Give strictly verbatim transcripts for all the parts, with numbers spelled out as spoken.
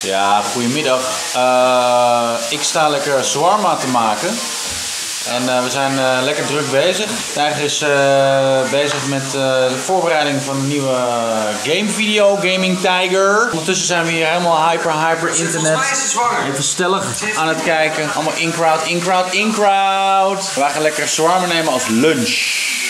Ja, goedemiddag. Uh, ik sta lekker shawarma te maken. En uh, we zijn uh, lekker druk bezig. Tijger is uh, bezig met uh, de voorbereiding van een nieuwe game video, Gaming Tiger. Ondertussen zijn we hier helemaal hyper, hyper internet. Even stellig aan het kijken. Allemaal in-crowd, in-crowd, in-crowd. We gaan lekker shawarma nemen als lunch.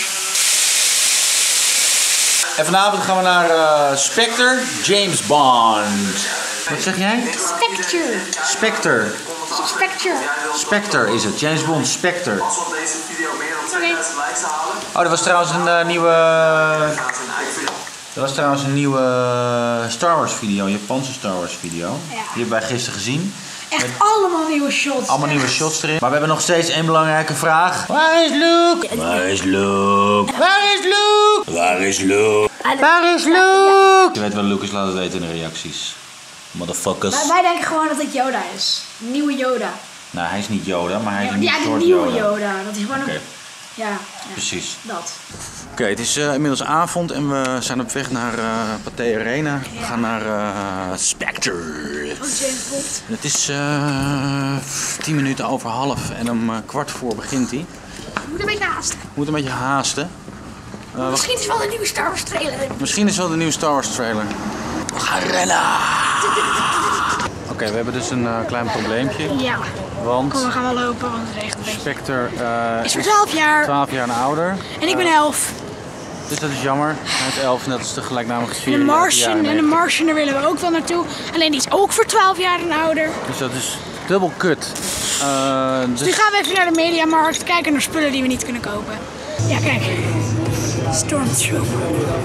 En vanavond gaan we naar uh, Spectre, James Bond. Wat zeg jij? Spectre. Spectre. Spectre. Spectre is het. James Bond, Spectre. Sorry. Oh, dat was trouwens een uh, nieuwe... Dat was trouwens een nieuwe Star Wars video, Japanse Star Wars video. Ja. Die hebben wij gisteren gezien. Echt Met allemaal nieuwe shots. Allemaal nieuwe shots erin. Maar we hebben nog steeds één belangrijke vraag. Waar is Luke? Waar is Luke? Waar is Luke? Waar is Luke? Waar is Luke? Je weet wel, Luke is, laat het weten in de reacties. Motherfuckers. Maar wij denken gewoon dat het Yoda is. Een nieuwe Yoda. Nou, hij is niet Yoda, maar hij is ja, een ja, soort de nieuwe Yoda. Yoda. Dat is gewoon okay. een... Ja, ja, precies. Dat. Oké, okay, het is uh, inmiddels avond en we zijn op weg naar uh, Pathé Arena. We ja. gaan naar uh, Spectre. Oh, James Bond. Het is uh, tien minuten over half en om uh, kwart voor begint hij. We moeten een beetje haasten. We moeten een beetje haasten. Uh, Misschien is het wel de nieuwe Star Wars trailer. Misschien is het wel de nieuwe Star Wars trailer. We gaan rennen! Oké, okay, we hebben dus een uh, klein probleempje. Ja. Want Kom, we gaan wel lopen, want het regent een beetje. Spectre uh, is voor twaalf jaar. twaalf jaar en ouder. En ik ben elf. Dus dat is jammer. Hij is elf, net als de gelijknamige serie. En de Martian, en de Martian, daar willen we ook wel naartoe. Alleen die is ook voor twaalf jaar en ouder. Dus dat is dubbel kut. Uh, dus... dus nu gaan we even naar de Mediamarkt kijken naar spullen die we niet kunnen kopen. Ja, kijk. Stormtrooper.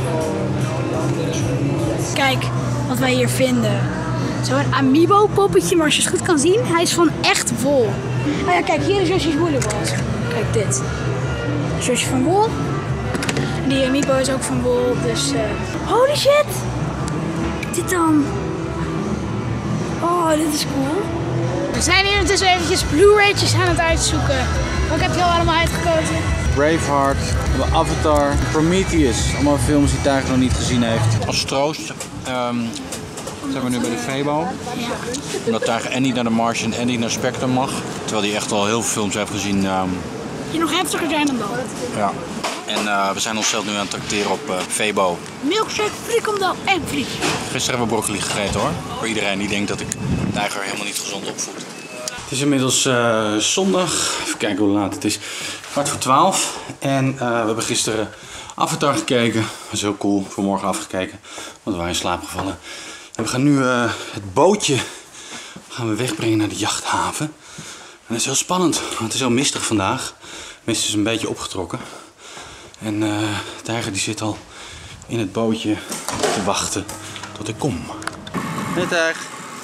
Kijk wat wij hier vinden. Zo'n Amiibo poppetje, maar als je het goed kan zien, hij is van echt wol. Nou ja, kijk, hier is Yoshi's Woolly World. Kijk dit. Yoshi van wol. En die Amiibo is ook van wol, dus... Uh... Holy shit! Dit dan. Oh, dit is cool. We zijn hier intussen eventjes Blu-raytjes aan het uitzoeken. Wat heb je al allemaal uitgekozen? Braveheart, Avatar, Prometheus. Allemaal films die Tijger nog niet gezien heeft. Als troost um, zijn we nu bij de Febo. Ja. Omdat Tijger en niet naar de Martian en niet naar Spectre mag. Terwijl hij echt al heel veel films heeft gezien. Um... Je nog heftiger zijn dan dat. Ja. En uh, we zijn onszelf nu aan het tracteren op uh, Febo. Milkshake, frikandel en friet. Gisteren hebben we broccoli gegeten hoor. Voor iedereen die denkt dat ik Tijger helemaal niet gezond opvoed. Het is inmiddels uh, zondag. Even kijken hoe laat het is. Kwart voor twaalf. En uh, we hebben gisteren Avatar gekeken. Dat is heel cool. Vanmorgen afgekeken. Want we waren in slaap gevallen. En we gaan nu uh, het bootje gaan we wegbrengen naar de jachthaven. En dat is heel spannend. Want het is heel mistig vandaag. De mist is een beetje opgetrokken. En uh, Tijger die zit al in het bootje te wachten tot ik kom. Hey Tijger.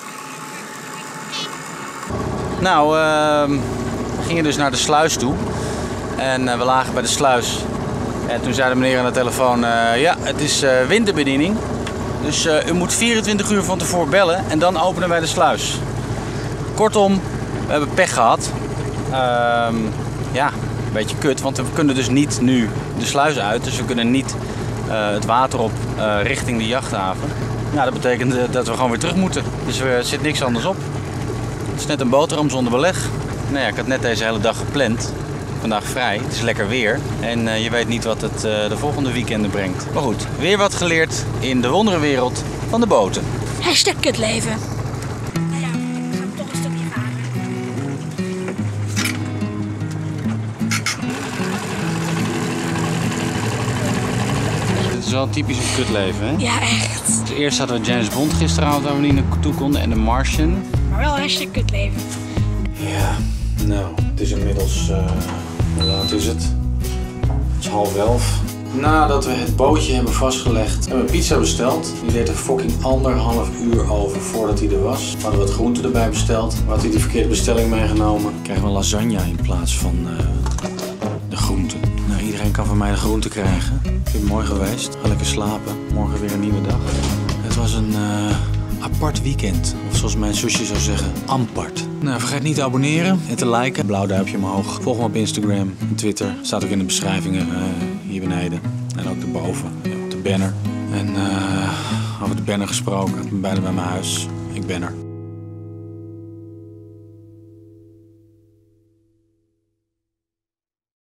Nou, uh, we gingen dus naar de sluis toe. En uh, we lagen bij de sluis. En toen zei de meneer aan de telefoon, uh, ja, het is uh, winterbediening. Dus uh, u moet vierentwintig uur van tevoren bellen en dan openen wij de sluis. Kortom, we hebben pech gehad. Uh, ja, een beetje kut, want we kunnen dus niet nu de sluis uit. Dus we kunnen niet uh, het water op uh, richting de jachthaven. Nou, dat betekent uh, dat we gewoon weer terug moeten. Dus er zit niks anders op. Het is net een boterham zonder beleg. Nou ja, ik had net deze hele dag gepland. Vandaag vrij, het is lekker weer. En uh, je weet niet wat het uh, de volgende weekenden brengt. Maar goed, weer wat geleerd in de wonderenwereld van de boten. Hashtag kutleven. Nou ja, we gaan toch een stukje varen. Het is wel typisch een kutleven, hè? Ja, echt. Dus eerst hadden we James Bond gisteravond waar we niet naartoe konden en de Martian. Maar wel hashtag kutleven. Ja, nou, het is inmiddels, uh, hoe laat is het? Het is half elf. Nadat we het bootje hebben vastgelegd, hebben we pizza besteld. Die deed er fucking anderhalf uur over voordat hij er was. We hadden wat groenten erbij besteld. We hadden die verkeerde bestelling meegenomen. Krijgen we lasagne in plaats van uh, de groenten. Nou, iedereen kan van mij de groenten krijgen. Ik vind het mooi geweest. Ga lekker slapen. Morgen weer een nieuwe dag. Het was een... Uh, apart weekend. Of zoals mijn zusje zou zeggen, ampart. Nou, vergeet niet te abonneren en te liken. Blauw duimpje omhoog. Volg me op Instagram en Twitter. Staat ook in de beschrijvingen uh, hier beneden. En ook erboven, op de banner. En uh, over de banner gesproken. Ik ben bijna bij mijn huis. Ik ben er.